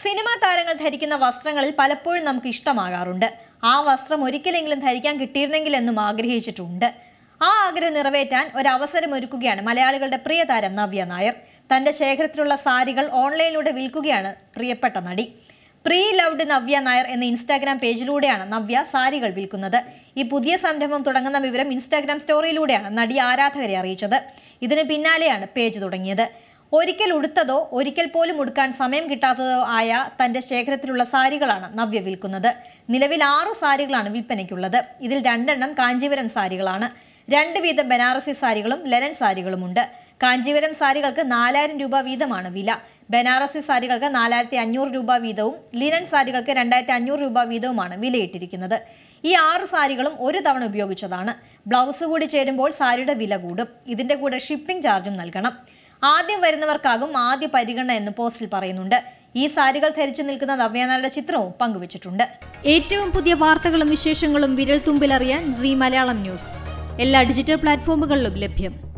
Cinema താരങ്ങൾ ധരിക്കുന്ന വസ്ത്രങ്ങളിൽ പലപ്പോഴും നമുക്ക് ഇഷ്ടമാകാറുണ്ട്. ആ വസ്ത്രം ഒരിക്കലെങ്കിലും ധരിക്കാൻ കിട്ടിയിരുന്നെങ്കിലെന്നും ആഗ്രഹിച്ചിട്ടുണ്ട്. ആ ആഗ്രഹം നിറവേറ്റാൻ ഒരവസരമൊരുക്കുകയാണ് മലയാളികളുടെ പ്രിയ താരം നവ്യ നായർ. തന്റെ ശേഖരത്തിലുള്ള സാരികൾ ഓൺലൈനിലൂടെ വിൽക്കുകയാണ് പ്രിയപ്പെട്ട നടി. പ്രീ ലവ്ഡ് നവ്യ നായർ എന്ന ഇൻസ്റ്റാഗ്രാം പേജിലൂടെയാണ് നവ്യ സാരികൾ വിൽക്കുന്നത്. ഈ പുതിയ സംരംഭം തുടങ്ങുന്ന വിവരം ഇൻസ്റ്റാഗ്രാം സ്റ്റോറിയിലൂടെയാണ് നടി ആരാധകരെ അറിയിച്ചത്. ഇതിന് പിന്നാലെയാണ് പേജ് തുടങ്ങിയത്. ഒരിക്കൽ ഉടുത്തതോ ഒരിക്കൽ പോലും ഉടുക്കാൻ സമയം കിട്ടാത്തതോ ആയ തന്റെ ശേഖരത്തിലുള്ള സാരികളാണ് നവ്യ വിൽക്കുന്നത്. നിലവിൽ 6 സാരികളാണ് വിൽപ്പനയ്ക്കുള്ളത്. ഇതിൽ 2 എണ്ണം കാഞ്ചീപുരം സാരികളാണ്. 2 വീതം ബനാറസി സാരികളും ലെനൻ സാരികളുമുണ്ട്. കാഞ്ചീപുരം സാരികൾക്ക് 4000 രൂപ വീതമാണ് വില. ബനാറസി സാരികൾക്ക് 4500 രൂപ വീതവും ലിനൻ സാരികൾക്ക് 2500 രൂപ വീതവുമാണ് വിലയിട്ടിരിക്കുന്നത്. ഈ 6 സാരികളും ഒരു തവണ ഉപയോഗിച്ചതാണ്. ബ്ലൗസ് കൂടി ചേരുമ്പോൾ സാരിയുടെ വില കൂടും. ഇതിന്റെ കൂടെ ഷിപ്പിംഗ് ചാർജും നൽകണം. ആദ്യം വരുന്നവർക്കാകും ആദ്യ പരിഗണന എന്ന് പോസ്റ്റിൽ പറയുന്നുണ്ട്. ഈ സാരികൾ ധരിച്ചു നിൽക്കുന്ന നവ്യാനാരുടെ ചിത്രവും പങ്കുവച്ചിട്ടുണ്ട്. ഏറ്റവും പുതിയ വാർത്തകളും വിശേഷങ്ങളും വിരൽ തുമ്പിലറിയാൻ സീ മലയാളം ന്യൂസ് എല്ലാ ഡിജിറ്റൽ പ്ലാറ്റ്ഫോമുകളിലും ലഭ്യം.